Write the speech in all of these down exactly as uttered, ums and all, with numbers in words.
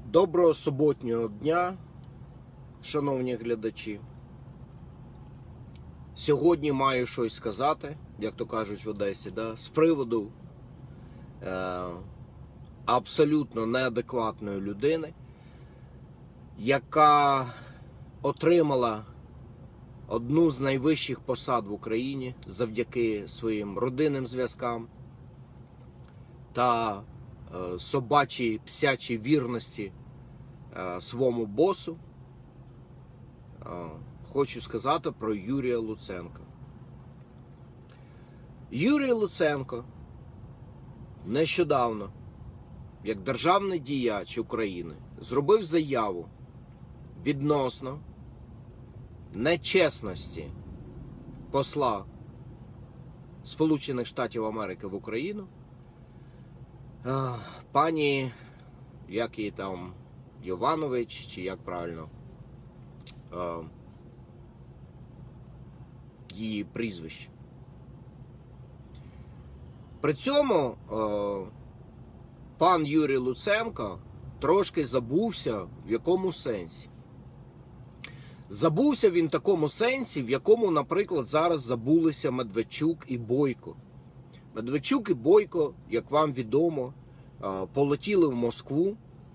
Доброго суботнього дня, шановні глядачі. Сьогодні маю щось сказати, як то кажуть в Одесі, да, з приводу е, абсолютно неадекватної людини, яка отримала одну з найвищих посад в Україні завдяки своїм родинним зв'язкам та е, собачій псячій вірності е, своєму босу. Е, хочу сказати про Юрія Луценка. Юрій Луценко нещодавно, як державний діяч України, зробив заяву відносно нечесності посла Сполучених Штатів Америки в Україну, пані, як її там, Йованович, чи як правильно її прізвище. При цьому пан Юрій Луценко трошки забувся, в якому сенсі. Забувся він в такому сенсі, в якому, наприклад, зараз забулися Медведчук і Бойко. Медведчук і Бойко, як вам відомо, полетіли в Москву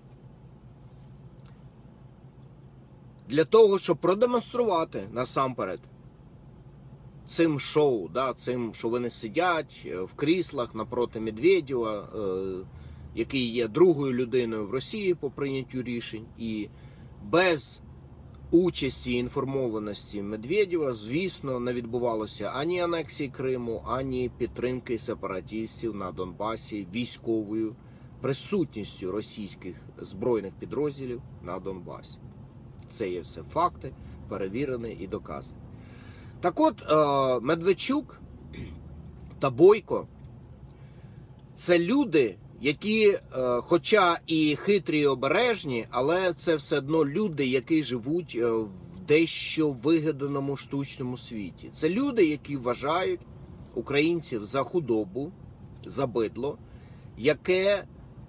для того, щоб продемонструвати насамперед цим шоу, да, цим, що вони сидять в кріслах напроти Медведєва, який є другою людиною в Росії по прийняттю рішень, і без участі і інформованості Медведєва, звісно, не відбувалося ані анексії Криму, ані підтримки сепаратистів на Донбасі військовою присутністю російських збройних підрозділів на Донбасі. Це є все факти, перевірені і доказані. Так от, Медведчук та Бойко – це люди, які, хоча і хитрі, і обережні, але це все одно люди, які живуть в дещо вигаданому штучному світі. Це люди, які вважають українців за худобу, за бидло, яке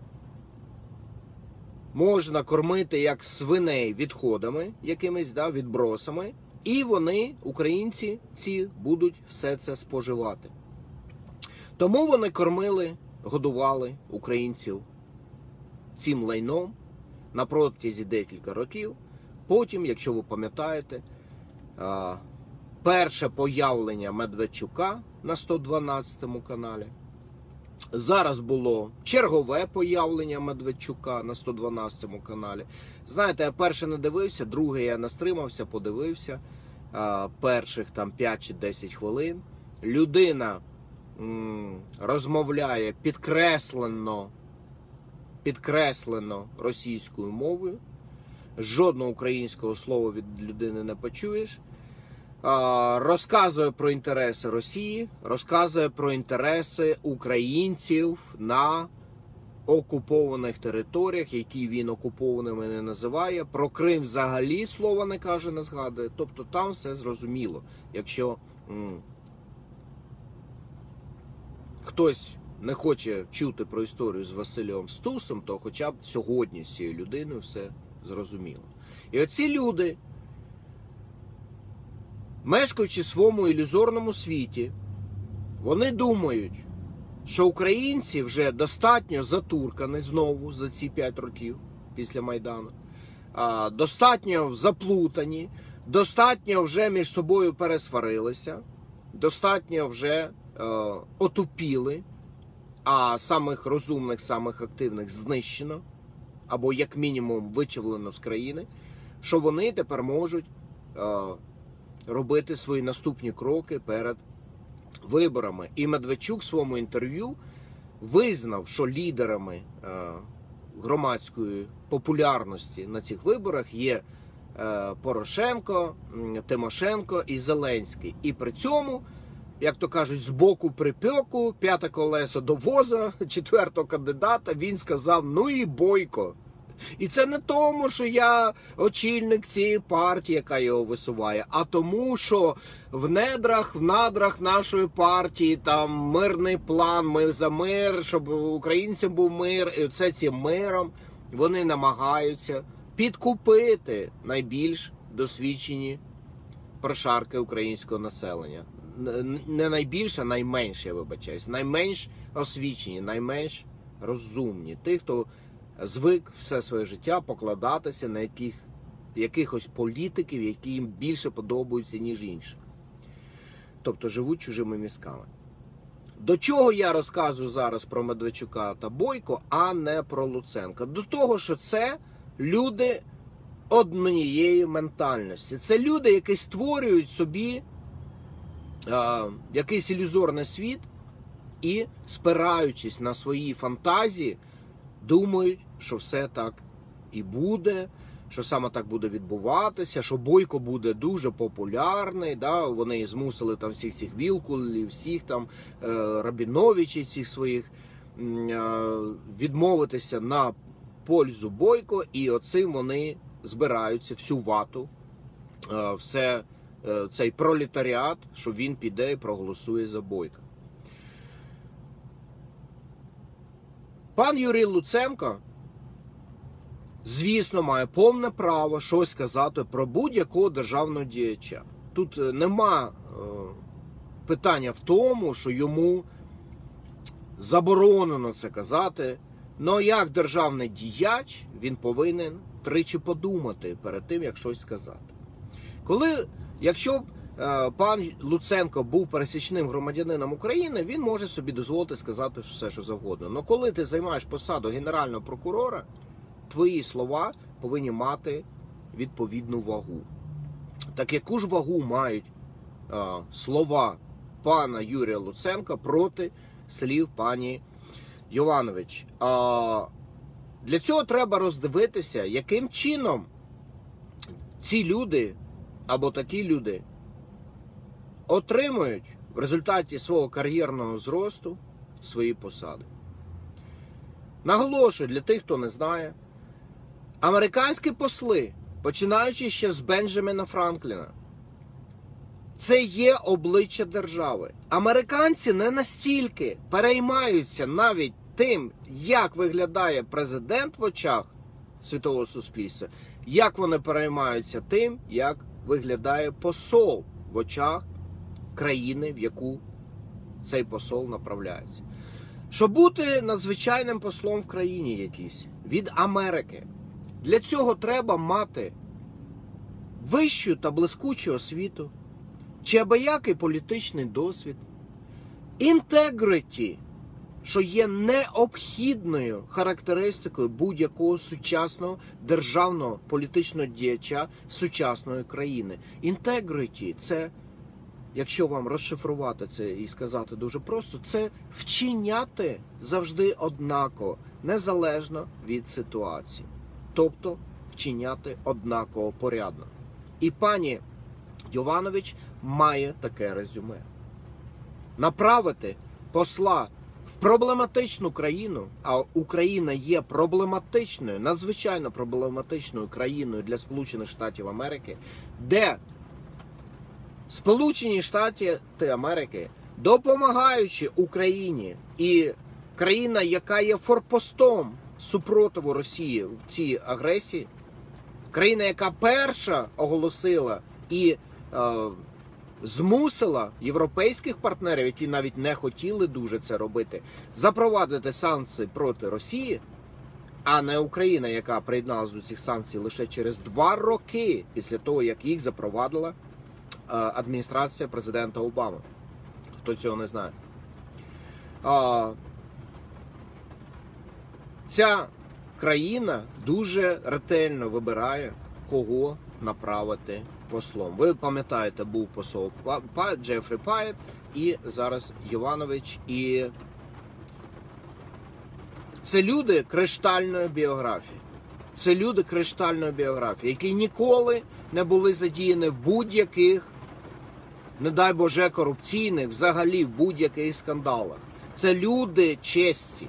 можна кормити як свиней відходами, якимись, да, відбросами, і вони, українці, ці, будуть все це споживати. Тому вони кормили, годували українців цим лайном на протязі декілька років. Потім, якщо ви пам'ятаєте, перше появлення Медведчука на сто дванадцятому каналі. Зараз було чергове появлення Медведчука на сто дванадцятому каналі. Знаєте, я перше не дивився, друге я не стримався, подивився. Перших там п'ять чи десять хвилин. Людина м, розмовляє підкреслено, підкреслено російською мовою. Жодного українського слова від людини не почуєш. Розказує про інтереси Росії, розказує про інтереси українців на окупованих територіях, які він окупованими не називає. Про Крим взагалі слова не каже, не згадує. Тобто там все зрозуміло. Якщо м, хтось не хоче чути про історію з Василем Стусом, то хоча б сьогодні з цією людиною все зрозуміло. І оці люди, мешкаючи в своєму ілюзорному світі, вони думають, що українці вже достатньо затуркані знову за ці п'ять років після Майдану, достатньо заплутані, достатньо вже між собою пересварилися, достатньо вже е, отупіли, а самих розумних, самих активних знищено, або як мінімум вичавлено з країни, що вони тепер можуть е, робити свої наступні кроки перед виборами. І Медведчук в своєму інтерв'ю визнав, що лідерами е, громадської популярності на цих виборах є е, Порошенко, Тимошенко і Зеленський. І при цьому, як то кажуть, з боку припеку, п'яте колесо до воза, четвертого кандидата, він сказав: ну і Бойко. І це не тому, що я очільник цієї партії, яка його висуває, а тому, що в недрах, в надрах нашої партії там мирний план, ми за мир, щоб українцям був мир, і це цим миром вони намагаються підкупити найбільш досвідчені прошарки українського населення. Не найбільше, а найменше, я вибачаюсь. Найменш освічені, найменш розумні. Тих, хто звик все своє життя покладатися на яких, якихось політиків, які їм більше подобаються, ніж інші. Тобто живуть чужими мізками. До чого я розказую зараз про Медведчука та Бойко, а не про Луценка? До того, що це люди однієї ментальності. Це люди, які створюють собі а, якийсь ілюзорний світ і, спираючись на свої фантазії, думають, що все так і буде, що саме так буде відбуватися, що Бойко буде дуже популярний, да? Вони змусили там всіх цих Вілкулів, всіх там е, Рабіновичів цих своїх е, відмовитися на пользу Бойко, і оцим вони збираються всю вату, е, все, е, цей пролетаріат, що він піде і проголосує за Бойка. Пан Юрій Луценко, звісно, має повне право щось сказати про будь-якого державного діяча. Тут нема е, питання в тому, що йому заборонено це казати. Но як державний діяч він повинен тричі подумати перед тим, як щось сказати. Коли, якщо б е, пан Луценко був пересічним громадянином України, він може собі дозволити сказати все, що завгодно. Но коли ти займаєш посаду генерального прокурора, твої слова повинні мати відповідну вагу. Так яку ж вагу мають а, слова пана Юрія Луценка проти слів пані Йованович? А, для цього треба роздивитися, яким чином ці люди, або такі люди, отримують в результаті свого кар'єрного зросту свої посади. Наголошую, для тих, хто не знає, американські посли, починаючи ще з Бенджаміна Франкліна, це є обличчя держави. Американці не настільки переймаються навіть тим, як виглядає президент в очах світового суспільства, як вони переймаються тим, як виглядає посол в очах країни, в яку цей посол направляється. Щоб бути надзвичайним послом в країні якійсь від Америки, для цього треба мати вищу та блискучу освіту, чи абиякий політичний досвід, інтегриті, що є необхідною характеристикою будь-якого сучасного державного політичного діяча сучасної країни. Інтегриті – це, якщо вам розшифрувати це і сказати дуже просто, це вчиняти завжди однаково, незалежно від ситуації. Тобто вчиняти однаково порядно. І пані Йованович має таке резюме. Направити посла в проблематичну країну, а Україна є проблематичною, надзвичайно проблематичною країною для Сполучених Штатів Америки, де Сполучені Штати Америки, допомагаючи Україні, і країна, яка є форпостом супротиву Росії в цій агресії, країна, яка перша оголосила і е, змусила європейських партнерів, які навіть не хотіли дуже це робити, запровадити санкції проти Росії, а не Україна, яка приєдналася до цих санкцій лише через два роки після того, як їх запровадила е, адміністрація президента Обами. Хто цього не знає. А, ця країна дуже ретельно вибирає, кого направити послом. Ви пам'ятаєте, був посол Джефрі Пайет і зараз Йованович. І це люди криштальної біографії. Це люди криштальної біографії, які ніколи не були задіяні в будь-яких, не дай Боже, корупційних, взагалі в будь-яких скандалах. Це люди честі.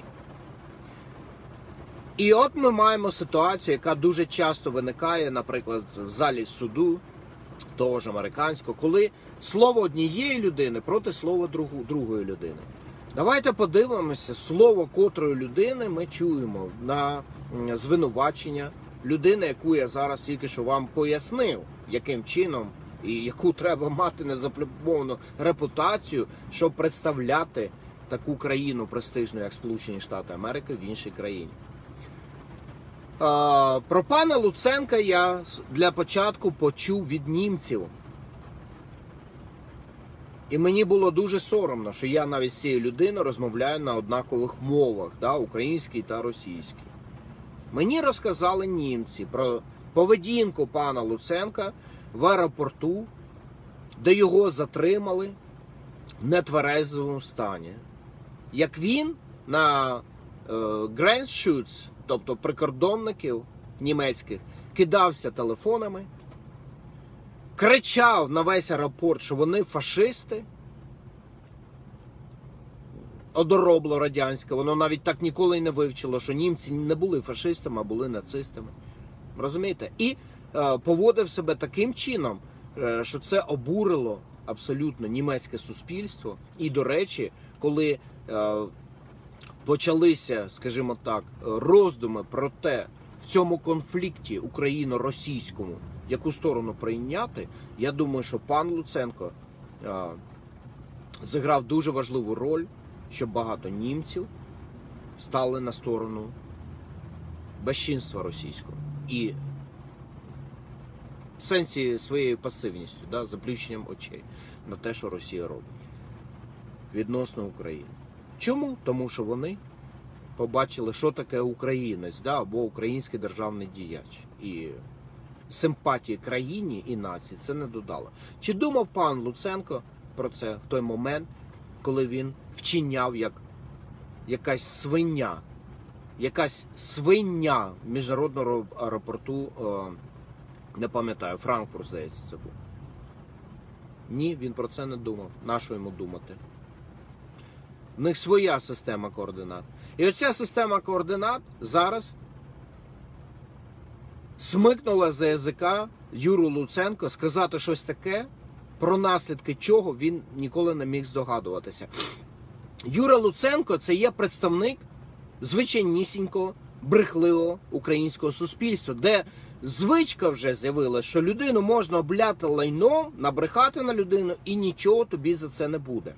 І от ми маємо ситуацію, яка дуже часто виникає, наприклад, в залі суду, того ж американського, коли слово однієї людини проти слова другої людини. Давайте подивимося, слово котрої людини ми чуємо на звинувачення людини, яку я зараз тільки що вам пояснив, яким чином і яку треба мати незаплюмовану репутацію, щоб представляти таку країну престижну, як Сполучені Штати Америки, в іншій країні. А, про пана Луценка я для початку почув від німців. І мені було дуже соромно, що я навіть з цією людиною розмовляю на однакових мовах, да, українській та російській. Мені розказали німці про поведінку пана Луценка в аеропорту, де його затримали в нетверезому стані. Як він на е, Grenzschutz, тобто прикордонників німецьких, кидався телефонами, кричав на весь аеропорт, що вони фашисти, одоробло радянське, воно навіть так ніколи й не вивчило, що німці не були фашистами, а були нацистами. Розумієте? І е, поводив себе таким чином, е, що це обурило абсолютно німецьке суспільство. І, до речі, коли е, почалися, скажімо так, роздуми про те, в цьому конфлікті україно-російському, яку сторону прийняти, я думаю, що пан Луценко е, зіграв дуже важливу роль, щоб багато німців стали на сторону безчинства російського. І в сенсі своєю пасивністю, да, заплющенням очей на те, що Росія робить відносно України. Чому? Тому що вони побачили, що таке українець, да, або український державний діяч. І симпатії країні і нації це не додало. Чи думав пан Луценко про це в той момент, коли він вчиняв як якась свиня, якась свиня в міжнародному аеропорту, не пам'ятаю, Франкфурт, здається, це був. Ні, він про це не думав. Нащо йому думати? В них своя система координат. І оця система координат зараз смикнула за язика Юру Луценко сказати щось таке, про наслідки чого він ніколи не міг здогадуватися. Юра Луценко – це є представник звичайнісінького, брехливого українського суспільства, де звичка вже з'явилася, що людину можна обляти лайном, набрехати на людину і нічого тобі за це не буде.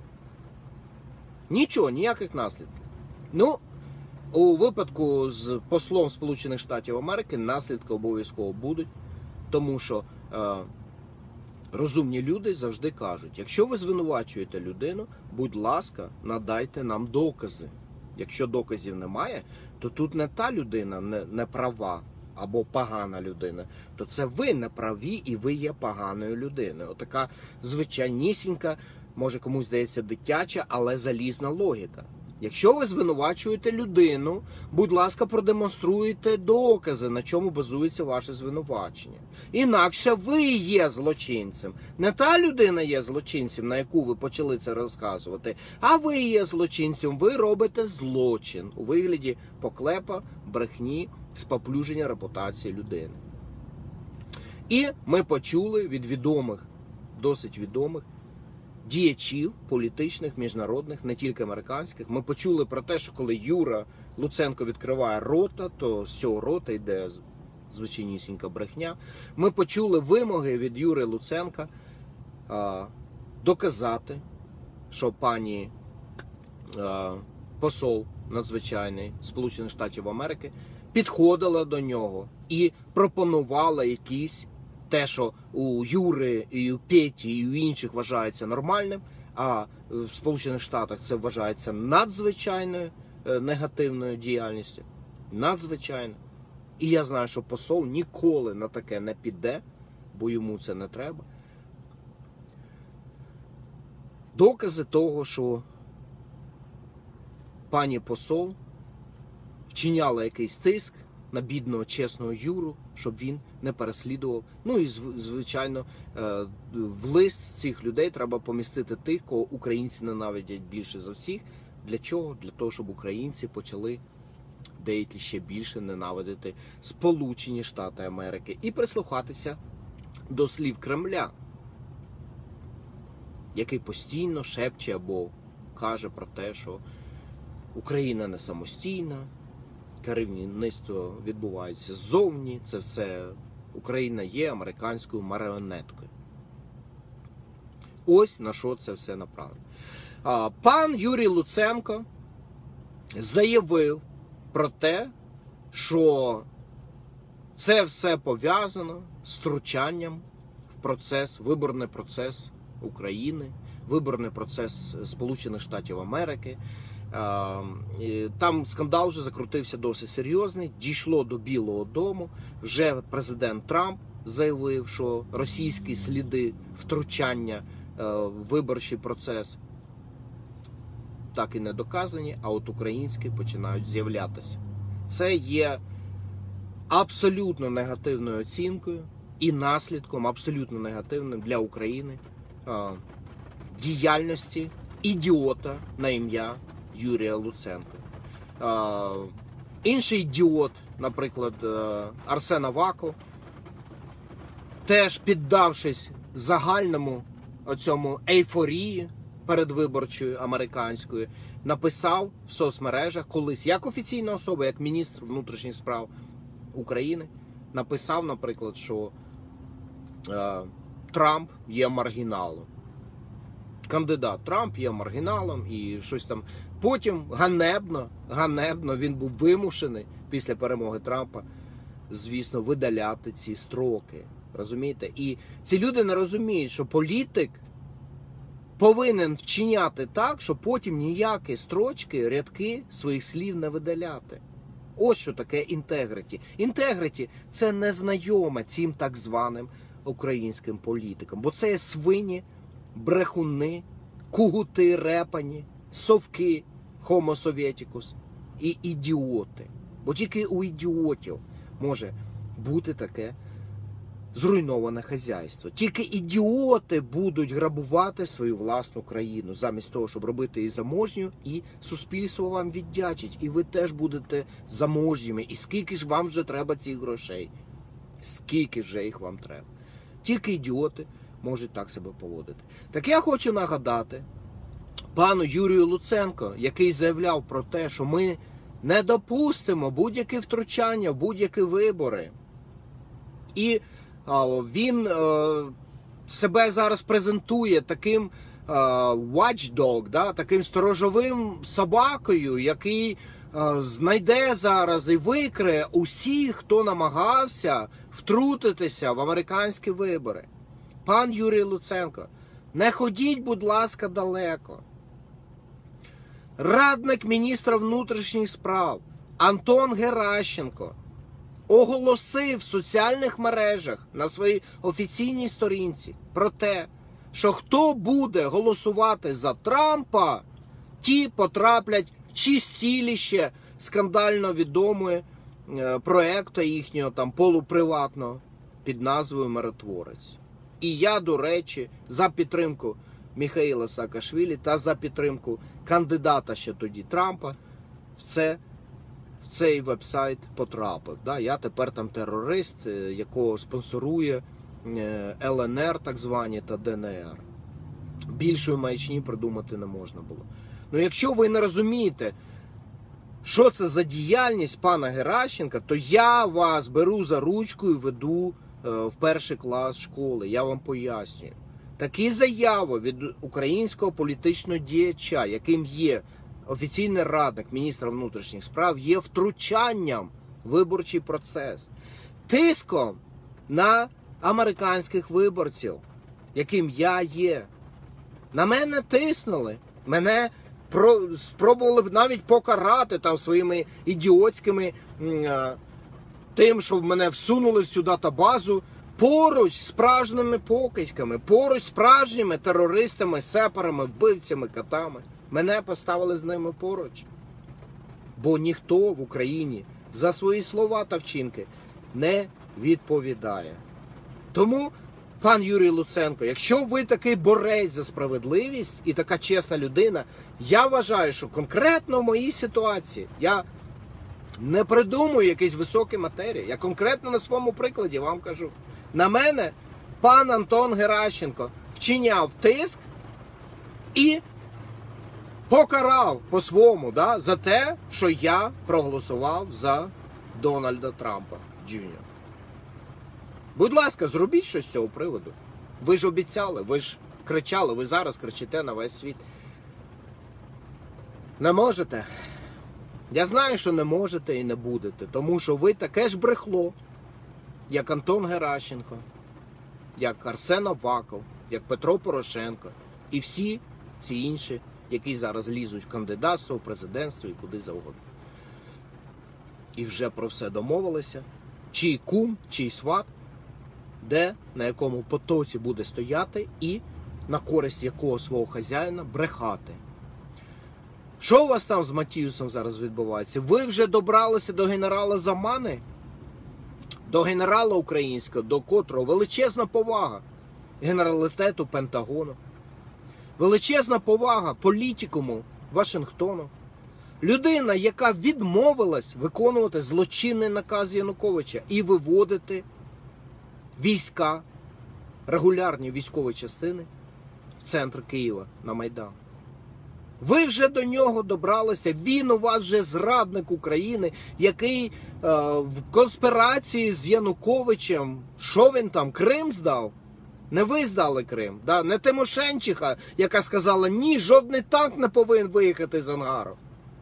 Нічого, ніяких наслідків. Ну, у випадку з послом Сполучених Штатів Америки наслідки обов'язково будуть, тому що е, розумні люди завжди кажуть, якщо ви звинувачуєте людину, будь ласка, надайте нам докази. Якщо доказів немає, то тут не та людина не, не права або погана людина, то це ви не праві і ви є поганою людиною. Отака звичайнісінька, може комусь здається дитяча, але залізна логіка. Якщо ви звинувачуєте людину, будь ласка, продемонструйте докази, на чому базується ваше звинувачення. Інакше ви є злочинцем. Не та людина є злочинцем, на яку ви почали це розказувати, а ви є злочинцем, ви робите злочин у вигляді поклепа, брехні, споплюження репутації людини. І ми почули від відомих, досить відомих, діячів політичних, міжнародних, не тільки американських. Ми почули про те, що коли Юра Луценко відкриває рота, то з цього рота йде звичайнісінька брехня. Ми почули вимоги від Юри Луценка а, доказати, що пані а, посол надзвичайний Сполучених Штатів Америки підходила до нього і пропонувала якісь те, що у Юри, і у Петі, і у інших вважається нормальним, а в Сполучених Штатах це вважається надзвичайною негативною діяльністю. Надзвичайно. І я знаю, що посол ніколи на таке не піде, бо йому це не треба. Докази того, що пані посол вчиняла якийсь тиск на бідного, чесного Юру, щоб він не переслідував. Ну і, звичайно, в лист цих людей треба помістити тих, кого українці ненавидять більше за всіх. Для чого? Для того, щоб українці почали деякі ще більше ненавидити Сполучені Штати Америки і прислухатися до слів Кремля, який постійно шепче або каже про те, що Україна не самостійна, керівництво відбувається ззовні, це все Україна є американською маріонеткою. Ось на що це все направлено. Пан Юрій Луценко заявив про те, що це все пов'язано з втручанням в процес, виборний процес України, виборний процес Сполучених Штатів Америки. Там скандал вже закрутився досить серйозний, дійшло до Білого дому, вже президент Трамп заявив, що російські сліди втручання в виборчий процес так і не доказані, а от українські починають з'являтися. Це є абсолютно негативною оцінкою і наслідком абсолютно негативним для України діяльності ідіота на ім'я Юрія Луценка. Інший ідіот, наприклад, Арсен Аваков, теж піддавшись загальному оцьому ейфорії передвиборчою американською, написав в соцмережах колись, як офіційна особа, як міністр внутрішніх справ України, написав, наприклад, що е, Трамп є маргіналом. Кандидат Трамп є маргіналом і щось там. Потім ганебно, ганебно він був вимушений після перемоги Трампа, звісно, видаляти ці строки. Розумієте? І ці люди не розуміють, що політик повинен вчиняти так, щоб потім ніякі строчки, рядки своїх слів не видаляти. Ось що таке інтегриті. Інтегриті – це незнайоме цим так званим українським політикам. Бо це є свині, брехуни, кугути репані, совки, хомо советікус і ідіоти. Бо тільки у ідіотів може бути таке зруйноване хазяйство. Тільки ідіоти будуть грабувати свою власну країну, замість того, щоб робити її заможньою, і суспільство вам віддячить, і ви теж будете заможніми. І скільки ж вам вже треба цих грошей? Скільки вже їх вам треба? Тільки ідіоти можуть так себе поводити. Так я хочу нагадати пану Юрію Луценко, який заявляв про те, що ми не допустимо будь-які втручання в будь-які вибори. І він е, себе зараз презентує таким е, watchdog, да, таким сторожовим собакою, який е, знайде зараз і викриє усіх, хто намагався втрутитися в американські вибори. Пан Юрій Луценко, не ходіть, будь ласка, далеко. Радник міністра внутрішніх справ Антон Геращенко оголосив в соціальних мережах на своїй офіційній сторінці про те, що хто буде голосувати за Трампа, ті потраплять в чистилище скандально відомої проекту їхнього там полуприватного під назвою «Миротворець». І я, до речі, за підтримку Міхаїла Саакашвілі та за підтримку кандидата ще тоді Трампа в це цей веб-сайт потрапив. Да? Я тепер там терорист, якого спонсорує ел ен ер так звані та де ен ер. Більшої маячні придумати не можна було. Ну якщо ви не розумієте, що це за діяльність пана Геращенка, то я вас беру за ручку і веду в перший клас школи. Я вам пояснюю. Такі заяви від українського політичного діяча, яким є офіційний радник міністра внутрішніх справ, є втручанням в виборчий процес, тиском на американських виборців, яким я є. На мене тиснули, мене про, спробували б навіть покарати там своїми ідіотськими а, тим, що мене всунули в цю датабазу поруч з справжніми покидьками, поруч з справжніми терористами, сепарами, вбивцями, катами. Мене поставили з ними поруч. Бо ніхто в Україні за свої слова та вчинки не відповідає. Тому, пан Юрій Луценко, якщо ви такий борець за справедливість і така чесна людина, я вважаю, що конкретно в моїй ситуації я не придумую якісь високі матерії. Я конкретно на своєму прикладі вам кажу. На мене пан Антон Геращенко вчиняв тиск і покарав по-своєму, да, за те, що я проголосував за Дональда Трампа Джуніора. Будь ласка, зробіть щось з цього приводу. Ви ж обіцяли, ви ж кричали, ви зараз кричите на весь світ. Не можете? Я знаю, що не можете і не будете, тому що ви таке ж брехло, як Антон Геращенко, як Арсен Аваков, як Петро Порошенко і всі ці інші, які зараз лізуть в кандидатство, в президентство і куди завгодно. І вже про все домовилися, чий кум, чий сват, де, на якому потоці буде стояти і на користь якого свого хазяїна брехати. Що у вас там з Матіусом зараз відбувається? Ви вже добралися до генерала Замани? До генерала українського, до котрого величезна повага генералітету Пентагону. Величезна повага політикуму Вашингтону. Людина, яка відмовилась виконувати злочинний наказ Януковича і виводити війська, регулярні військові частини в центр Києва на Майдан. Ви вже до нього добралися, він у вас вже зрадник України, який е, в конспірації з Януковичем, що він там, Крим здав? Не ви здали Крим, да? Не Тимошенчиха, яка сказала, ні, жодний танк не повинен виїхати з ангару.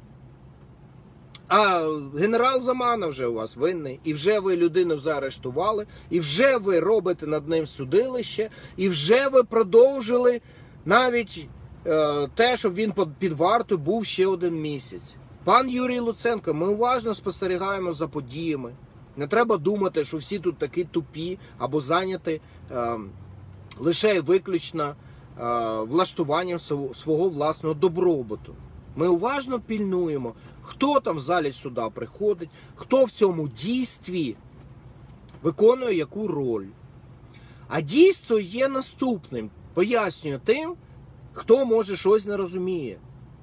А генерал Замана вже у вас винний, і вже ви людину заарештували, і вже ви робите над ним судилище, і вже ви продовжили навіть е, те, щоб він під вартою був ще один місяць. Пан Юрій Луценко, ми уважно спостерігаємо за подіями. Не треба думати, що всі тут такі тупі або зайняті е, лише і виключно е, влаштуванням свого власного добробуту. Ми уважно пільнуємо, хто там в залі суда приходить, хто в цьому дійстві виконує яку роль. А дійство є наступним. Пояснюю тим, хто може щось не розуміє.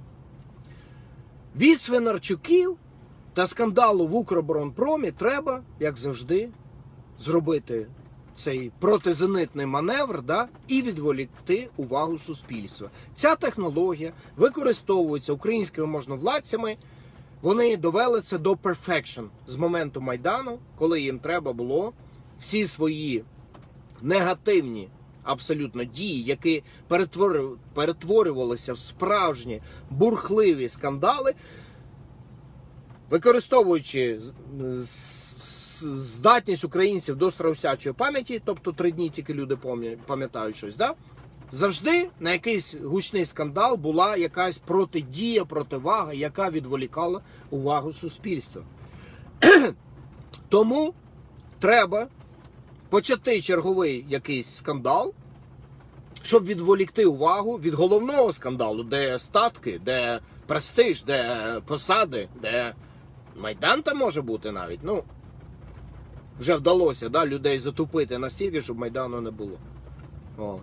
Від Свинарчуків та скандалу в Укроборонпромі треба, як завжди, зробити цей протизенитний маневр, да, і відволікти увагу суспільства. Ця технологія використовується українськими можновладцями. Вони довели це до perfection з моменту Майдану, коли їм треба було всі свої негативні абсолютно дії, які перетворювалися в справжні бурхливі скандали, використовуючи здатність українців до страусячої пам'яті, тобто три дні тільки люди пам'ятають щось, да? Завжди на якийсь гучний скандал була якась протидія, противага, яка відволікала увагу суспільства. Тому треба почати черговий якийсь скандал, щоб відволікти увагу від головного скандалу, де статки, де престиж, де посади, де Майдан там може бути навіть. Ну, вже вдалося, да, людей затупити настільки, щоб Майдану не було. О.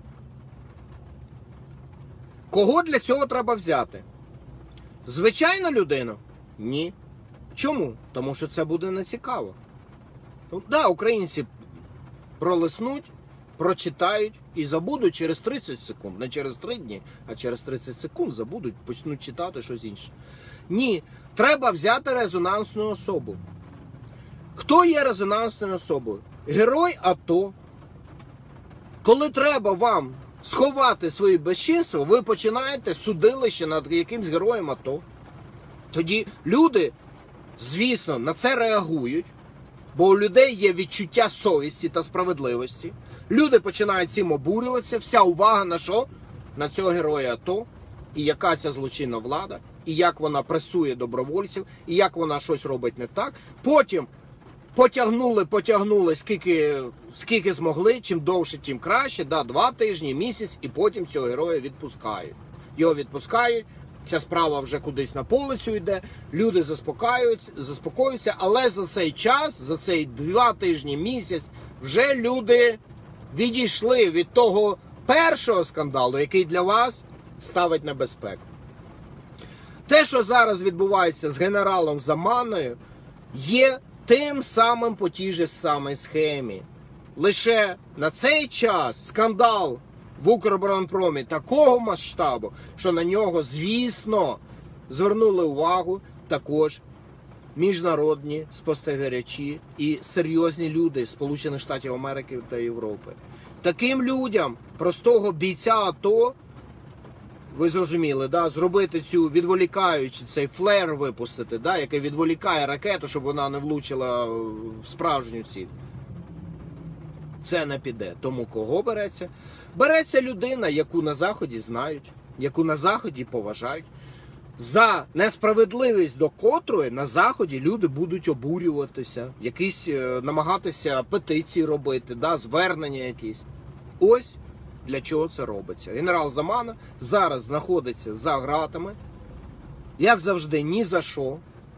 Кого для цього треба взяти? Звичайну людину? Ні. Чому? Тому що це буде нецікаво. Ну, да, українці пролиснуть, прочитають і забудуть через тридцять секунд. Не через три дні, а через тридцять секунд забудуть, почнуть читати щось інше. Ні. Треба взяти резонансну особу. Хто є резонансною особою? Герой АТО. Коли треба вам сховати свої безчинства, ви починаєте судилище над якимсь героєм АТО. Тоді люди, звісно, на це реагують, бо у людей є відчуття совісті та справедливості. Люди починають цим обурюватися, вся увага на що? На цього героя АТО, і яка ця злочинна влада, і як вона пресує добровольців, і як вона щось робить не так. Потім потягнули, потягнули, скільки, скільки змогли, чим довше, тим краще, да, два тижні, місяць, і потім цього героя відпускають. Його відпускають, ця справа вже кудись на полицю йде, люди заспокоюються, заспокоюються, але за цей час, за цей два тижні, місяць, вже люди відійшли від того першого скандалу, який для вас ставить небезпеку. Те, що зараз відбувається з генералом Заманою, є тим самим по тій же самій схемі. Лише на цей час скандал в Укроборонпромі такого масштабу, що на нього, звісно, звернули увагу також міжнародні спостерігачі і серйозні люди з Сполучених Штатів Америки та Європи. Таким людям, простого бійця АТО, ви зрозуміли, да, зробити цю відволікаючу, цей флер випустити, да, який відволікає ракету, щоб вона не влучила в справжню ціль. Це не піде. Тому кого береться? Береться людина, яку на Заході знають, яку на Заході поважають, за несправедливість до котрої на Заході люди будуть обурюватися, якісь намагатися петиції робити, да, звернення якісь. Ось для чого це робиться. Генерал Замана зараз знаходиться за ґратами, як завжди, ні за що.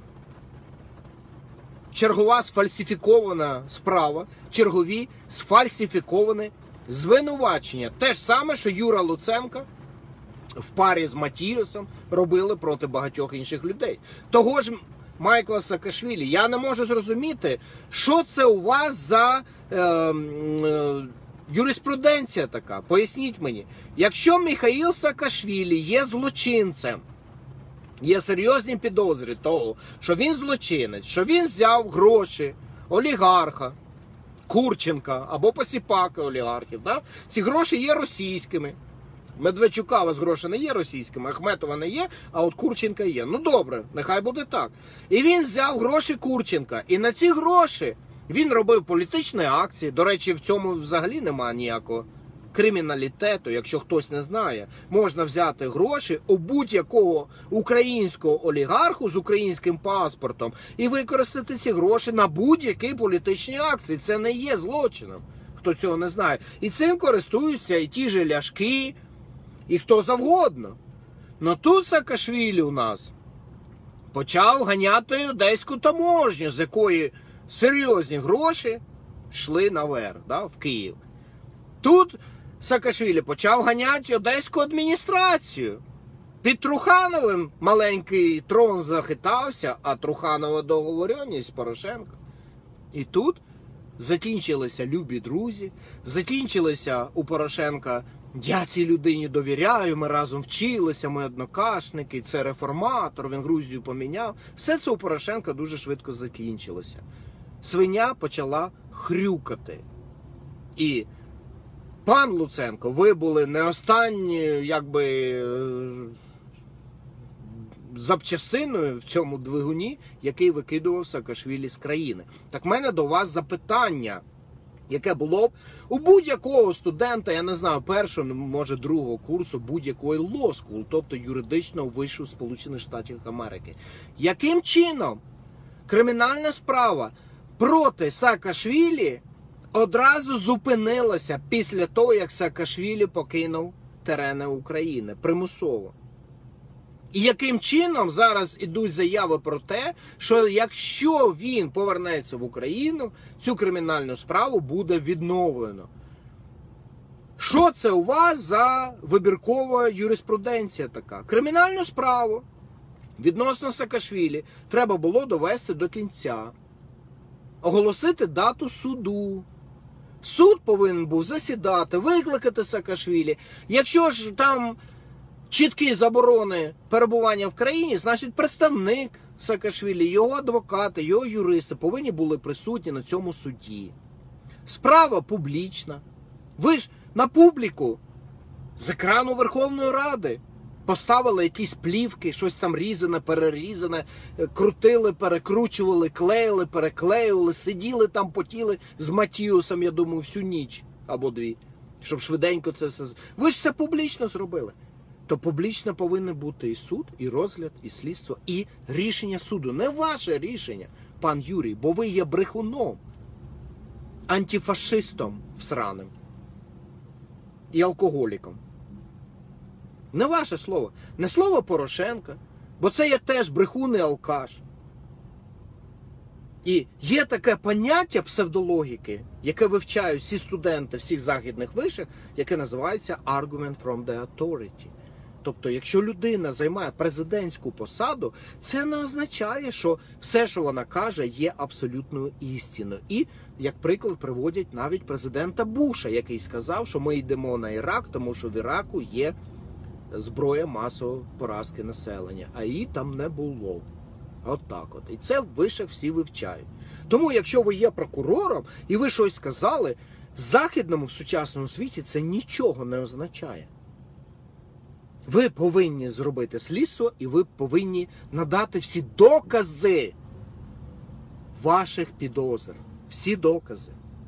Чергова сфальсифікована справа, чергові сфальсифіковані звинувачення. Те ж саме, що Юра Луценко в парі з Матіосом робили проти багатьох інших людей. Того ж Майкла Саакашвілі. Я не можу зрозуміти, що це у вас за е, е, юриспруденція така. Поясніть мені. Якщо Міхаїл Саакашвілі є злочинцем, є серйозні підозри того, що він злочинець, що він взяв гроші олігарха, Курченка або посіпаки олігархів. Да? Ці гроші є російськими. Медведчука у вас гроші не є російськими, Ахметова не є, а от Курченка є. Ну добре, нехай буде так. І він взяв гроші Курченка. І на ці гроші він робив політичні акції. До речі, в цьому взагалі немає ніякого криміналітету, якщо хтось не знає. Можна взяти гроші у будь-якого українського олігарху з українським паспортом і використати ці гроші на будь-які політичні акції. Це не є злочином, хто цього не знає. І цим користуються і ті же Ляшки, і хто завгодно. Но тут Саакашвілі у нас почав ганяти одеську таможню, з якої серйозні гроші йшли наверх, да, в Київ. Тут Саакашвілі почав ганяти одеську адміністрацію. Під Трухановим маленький трон захитався, а Труханова договоренність з Порошенко. І тут закінчилися любі друзі, закінчилися у Порошенка «я цій людині довіряю, ми разом вчилися, ми однокашники, це реформатор, він Грузію поміняв». Все це у Порошенка дуже швидко закінчилося. Свиня почала хрюкати. І пан Луценко, ви були не останні, якби, запчастиною в цьому двигуні, який викидував Саакашвілі з країни. Так в мене до вас запитання, яке було б у будь-якого студента, я не знаю, першого, може другого курсу будь-якої law school, тобто юридичного вишу Сполучених Штатів Америки. Яким чином кримінальна справа проти Саакашвілі одразу зупинилася після того, як Саакашвілі покинув терени України примусово? І яким чином зараз ідуть заяви про те, що якщо він повернеться в Україну, цю кримінальну справу буде відновлено? Що це у вас за вибіркова юриспруденція така? Кримінальну справу відносно Саакашвілі треба було довести до кінця, оголосити дату суду. Суд повинен був засідати, викликати Саакашвілі. Якщо ж там чіткі заборони перебування в країні, значить представник Саакашвілі, його адвокати, його юристи повинні були присутні на цьому суді. Справа публічна. Ви ж на публіку з екрану Верховної Ради поставили якісь плівки, щось там різане, перерізане, крутили, перекручували, клеїли, переклеювали, сиділи там, потіли з Матіосом, я думаю, всю ніч або дві, щоб швиденько це все... Ви ж це публічно зробили. То публічно повинен бути і суд, і розгляд, і слідство, і рішення суду. Не ваше рішення, пан Юрій, бо ви є брехуном, антифашистом всраним і алкоголіком. Не ваше слово. Не слово Порошенка, бо це є теж брехун і алкаш. І є таке поняття псевдологіки, яке вивчають всі студенти всіх західних вишів, яке називається argument from the authority. Тобто, якщо людина займає президентську посаду, це не означає, що все, що вона каже, є абсолютною істиною. І, як приклад, приводять навіть президента Буша, який сказав, що ми йдемо на Ірак, тому що в Іраку є зброя масової поразки населення, а її там не було. От так от. І це вище всі вивчають. Тому, якщо ви є прокурором і ви щось сказали, в західному, в сучасному світі це нічого не означає. Ви повинні зробити слідство і ви повинні надати всі докази ваших підозр. Всі докази.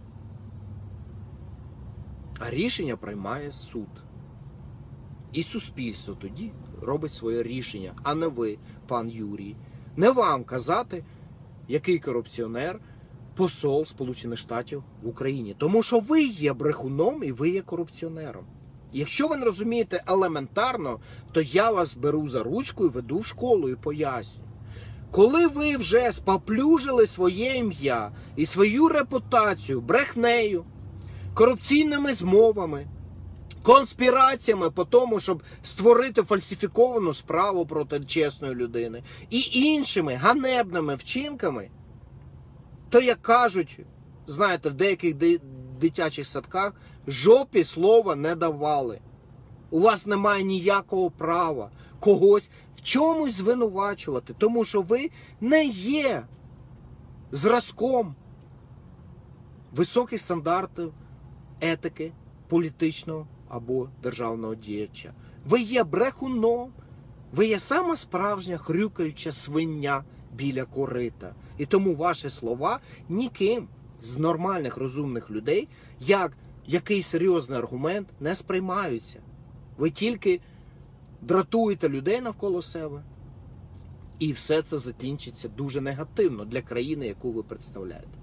А рішення приймає суд. І суспільство тоді робить своє рішення, а не ви, пан Юрій. Не вам казати, який корупціонер посол Сполучених Штатів в Україні. Тому що ви є брехуном і ви є корупціонером. Якщо ви не розумієте елементарно, то я вас беру за ручку і веду в школу і пояснюю. Коли ви вже споплюжили своє ім'я і свою репутацію брехнею, корупційними змовами, конспіраціями по тому, щоб створити фальсифіковану справу проти чесної людини і іншими ганебними вчинками, то, як кажуть, знаєте, в деяких дитячих садках жопі слова не давали. У вас немає ніякого права когось в чомусь звинувачувати, тому що ви не є зразком високих стандартів етики політичного або державного діяча. Ви є брехуном, ви є сама справжня хрюкаюча свиня біля корита. І тому ваші слова ніким з нормальних розумних людей, як якийсь серйозний аргумент, не сприймаються. Ви тільки дратуєте людей навколо себе. І все це закінчиться дуже негативно для країни, яку ви представляєте.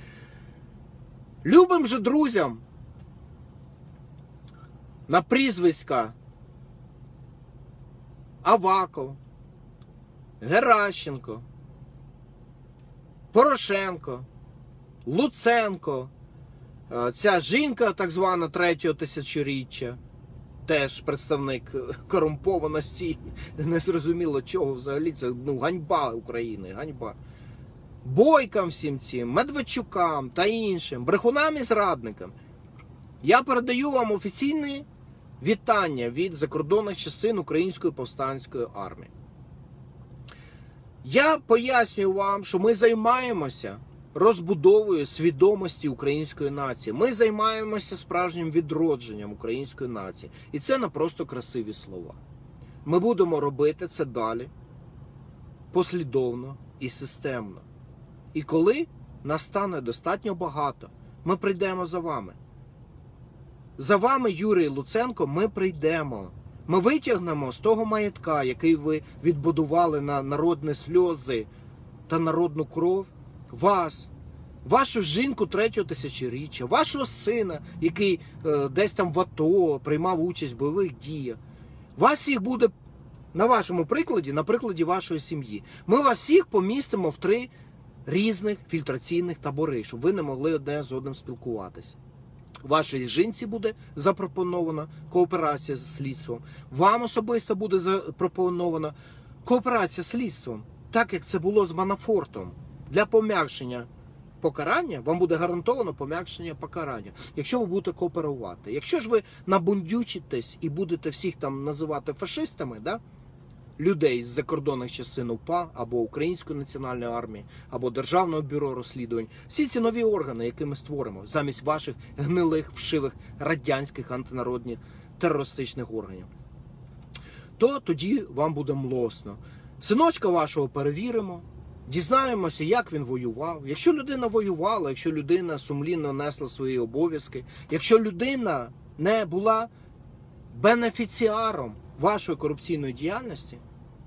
Любим же друзям на прізвиська Аваков, Геращенко, Порошенко, Луценко, ця жінка так звана третього тисячоріччя, теж представник корумпованості, незрозуміло чого взагалі, це ну, ганьба України, ганьба. Бойкам всім цим, Медведчукам та іншим, брехунам і зрадникам. Я передаю вам офіційне вітання від закордонних частин Української повстанської армії. Я пояснюю вам, що ми займаємося розбудовою свідомості української нації. Ми займаємося справжнім відродженням української нації. І це не просто красиві слова. Ми будемо робити це далі, послідовно і системно. І коли нас стане достатньо багато, ми прийдемо за вами. За вами, Юрій Луценко, ми прийдемо. Ми витягнемо з того маєтка, який ви відбудували на народні сльози та народну кров, вас, вашу жінку третього тисячоріччя, вашого сина, який е, десь там в АТО приймав участь в бойових діях. Вас їх буде, на вашому прикладі, на прикладі вашої сім'ї. Ми вас всіх помістимо в три різних фільтраційних табори, щоб ви не могли одне з одним спілкуватися. Вашій жінці буде запропонована кооперація з слідством. Вам особисто буде запропонована кооперація з слідством. Так, як це було з Манафортом. Для пом'якшення покарання вам буде гарантовано пом'якшення покарання, якщо ви будете кооперувати. Якщо ж ви набундючитесь і будете всіх там називати фашистами, да? людей з закордонних частин УПА, або Української національної армії, або Державного бюро розслідувань, всі ці нові органи, які ми створимо, замість ваших гнилих, вшивих, радянських антинародних терористичних органів, то тоді вам буде млосно. Синочка вашого перевіримо, дізнаємося, як він воював. Якщо людина воювала, якщо людина сумлінно несла свої обов'язки, якщо людина не була бенефіціаром вашої корупційної діяльності,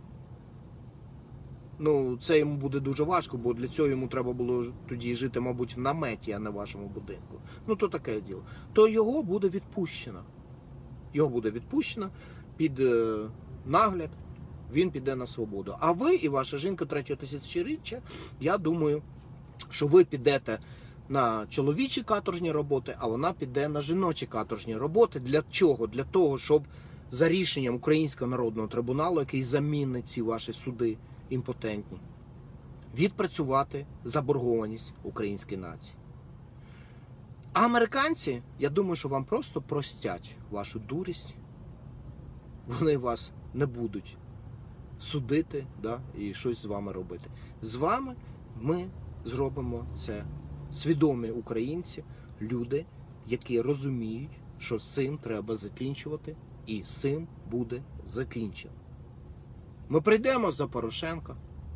ну, це йому буде дуже важко, бо для цього йому треба було тоді жити, мабуть, в наметі, а не в вашому будинку. Ну, то таке діло. То його буде відпущено. Його буде відпущено під е, нагляд, він піде на свободу. А ви і ваша жінка третього тисячоріччя, я думаю, що ви підете на чоловічі каторжні роботи, а вона піде на жіночі каторжні роботи. Для чого? Для того, щоб за рішенням Українського народного трибуналу, який замінить ці ваші суди імпотентні, відпрацювати заборгованість української нації. А американці, я думаю, що вам просто простять вашу дурість. Вони вас не будуть судити, да, і щось з вами робити. З вами ми зробимо це. Свідомі українці, люди, які розуміють, що з цим треба закінчувати, і з цим буде закінчено. Ми прийдемо за Порошенка,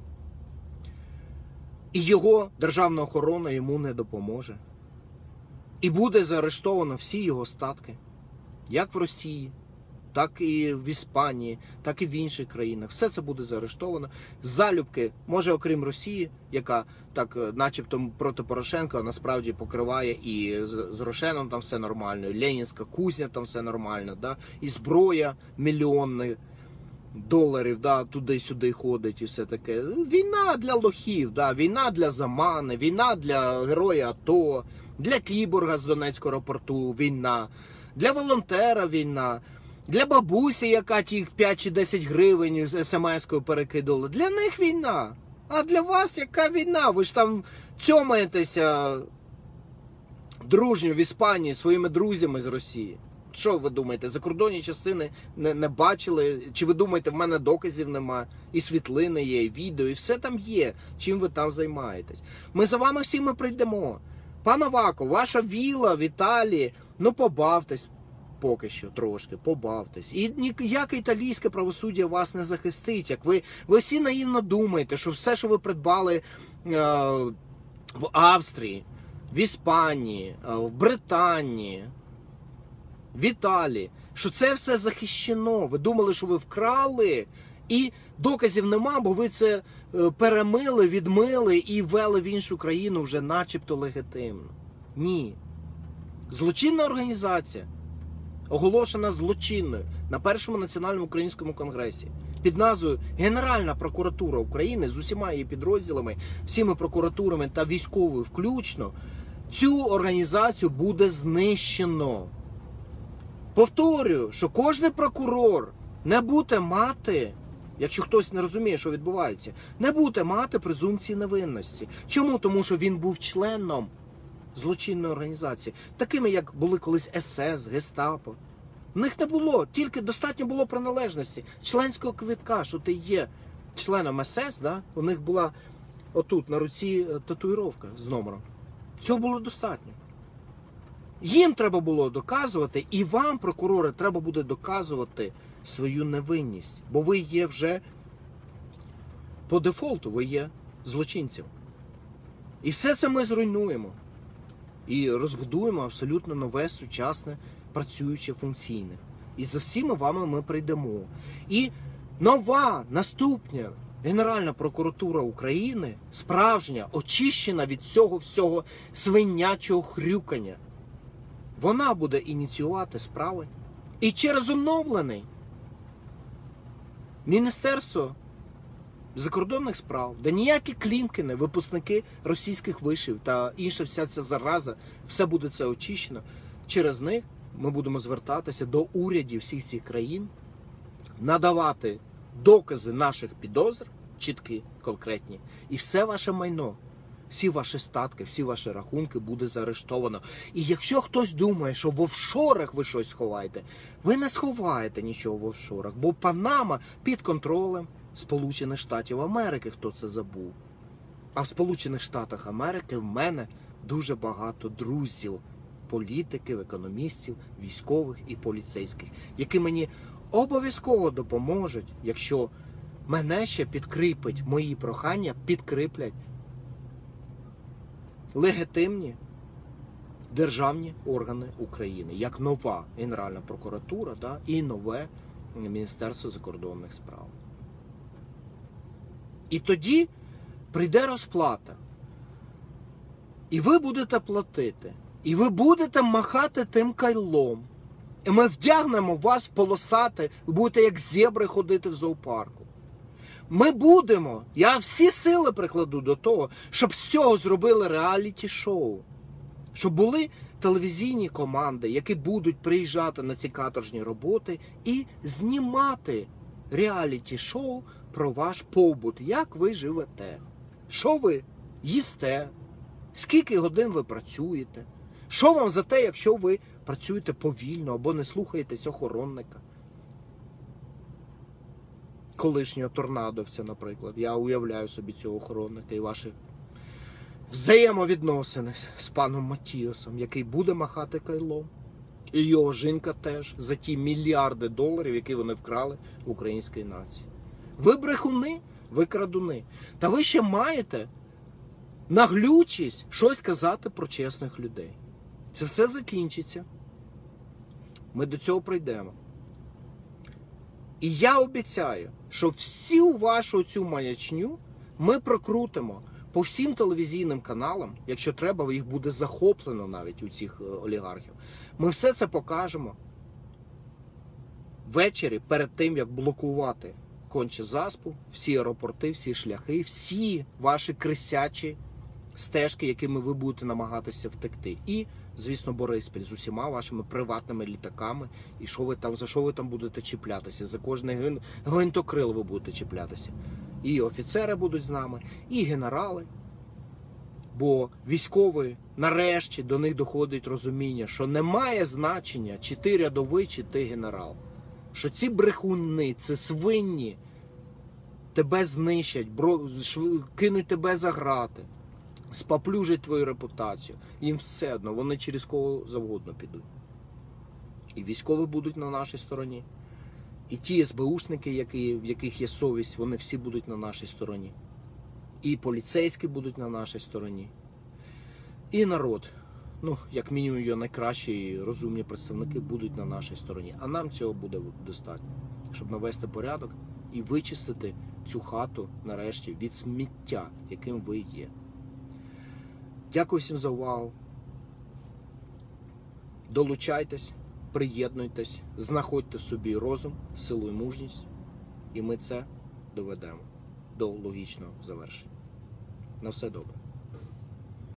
і його державна охорона йому не допоможе. І буде заарештовано всі його статки, як в Росії, так і в Іспанії, так і в інших країнах. Все це буде заарештовано. Залюбки, може окрім Росії, яка так начебто проти Порошенка насправді покриває, і з, з Рошеном там все нормально, і Ленінська кузня там все нормально, да? І зброя мільйонних доларів, да, туди-сюди ходить і все таке. Війна для лохів, да? Війна для замани, війна для героя АТО, для кіборга з Донецького аеропорту війна, для волонтера війна, для бабусі, яка ті п'ять чи десять гривень з смс-кою перекидала. Для них війна. А для вас яка війна? Ви ж там цьомаєтеся дружньо в Іспанії своїми друзями з Росії. Що ви думаєте, закордонні частини не, не бачили? Чи ви думаєте, в мене доказів нема? І світлини є, і відео, і все там є. Чим ви там займаєтесь? Ми за вами всіми прийдемо. Пан Аваков, ваша вілла в Італії, ну побавтесь поки що трошки, побавтесь. І ніяке італійське правосуддя вас не захистить. Як ви, ви всі наївно думаєте, що все, що ви придбали е, в Австрії, в Іспанії, е, в Британії, в Італії, що це все захищено. Ви думали, що ви вкрали, і доказів нема, бо ви це перемили, відмили і ввели в іншу країну вже начебто легітимно. Ні. Злочинна організація, оголошена злочинною на першому національному українському конгресі під назвою Генеральна прокуратура України з усіма її підрозділами, всіми прокуратурами та військовою включно, цю організацію буде знищено. Повторюю, що кожен прокурор не буде мати, якщо хтось не розуміє, що відбувається, не буде мати презумпції невинності. Чому? Тому що він був членом злочинної організації, такими, як були колись ес ес, Гестапо. В них не було, тільки достатньо було приналежності, членського квитка, що ти є членом ес ес, да? У них була отут на руці татуїровка з номером. Цього було достатньо. Їм треба було доказувати, і вам, прокурори, треба буде доказувати свою невинність. Бо ви є вже, по дефолту, ви є злочинцем. І все це ми зруйнуємо. І розбудуємо абсолютно нове, сучасне, працююче, функційне. І за всіма вами ми прийдемо. І нова, наступна Генеральна прокуратура України, справжня, очищена від цього всього свинячого хрюкання, вона буде ініціювати справи. І через оновлений Міністерство закордонних справ, де ніякі Клімкіни, випускники російських вишів та інша вся ця зараза, все буде це очищено. Через них ми будемо звертатися до урядів всіх цих країн, надавати докази наших підозр, чіткі, конкретні, і все ваше майно, всі ваші статки, всі ваші рахунки буде заарештовано. І якщо хтось думає, що в офшорах ви щось сховаєте, ви не сховаєте нічого в офшорах, бо Панама під контролем Сполучених Штатів Америки, хто це забув. А в Сполучених Штатах Америки в мене дуже багато друзів, політиків, економістів, військових і поліцейських, які мені обов'язково допоможуть, якщо мене ще підкріпить, мої прохання підкріплять легітимні державні органи України, як нова Генеральна прокуратура, да, і нове Міністерство закордонних справ. І тоді прийде розплата. І ви будете платити. І ви будете махати тим кайлом. І ми вдягнемо вас полосати, ви будете як зебри ходити в зоопарку. Ми будемо, я всі сили прикладу до того, щоб з цього зробили реаліті-шоу. Щоб були телевізійні команди, які будуть приїжджати на ці каторжні роботи і знімати реаліті-шоу про ваш побут, як ви живете, що ви їсте, скільки годин ви працюєте, що вам за те, якщо ви працюєте повільно або не слухаєтесь охоронника. Колишнього торнадовця, наприклад. Я уявляю собі цього охоронника і ваші взаємовідносини з паном Матіосом, який буде махати кайлом. І його жінка теж за ті мільярди доларів, які вони вкрали в українській нації. Ви брехуни, ви крадуни. Та ви ще маєте наглючість щось казати про чесних людей. Це все закінчиться. Ми до цього прийдемо. І я обіцяю, що всю вашу цю маячню ми прокрутимо по всім телевізійним каналам, якщо треба, їх буде захоплено навіть у цих олігархів. Ми все це покажемо ввечері перед тим, як блокувати конче заспу, всі аеропорти, всі шляхи, всі ваші крисячі стежки, якими ви будете намагатися втекти. І, звісно, Бориспіль з усіма вашими приватними літаками. І що ви там, за що ви там будете чіплятися? За кожний гвинтокрил ви будете чіплятися. І офіцери будуть з нами, і генерали. Бо військові, нарешті, до них доходить розуміння, що немає значення, чи ти рядовий, чи ти генерал. Що ці брехуни, це свинні, тебе знищать, бро... кинуть тебе за грати, споплюжать твою репутацію. Їм все одно, вони через кого завгодно підуть. І військові будуть на нашій стороні. І ті ес бе ушники, які, в яких є совість, вони всі будуть на нашій стороні. І поліцейські будуть на нашій стороні. І народ, ну, як мінімум, його найкращі і розумні представники будуть на нашій стороні. А нам цього буде достатньо, щоб навести порядок і вичистити цю хату, нарешті, від сміття, яким ви є. Дякую всім за увагу. Долучайтесь, приєднуйтесь, знаходьте в собі розум, силу і мужність. І ми це доведемо до логічного завершення. На все добре.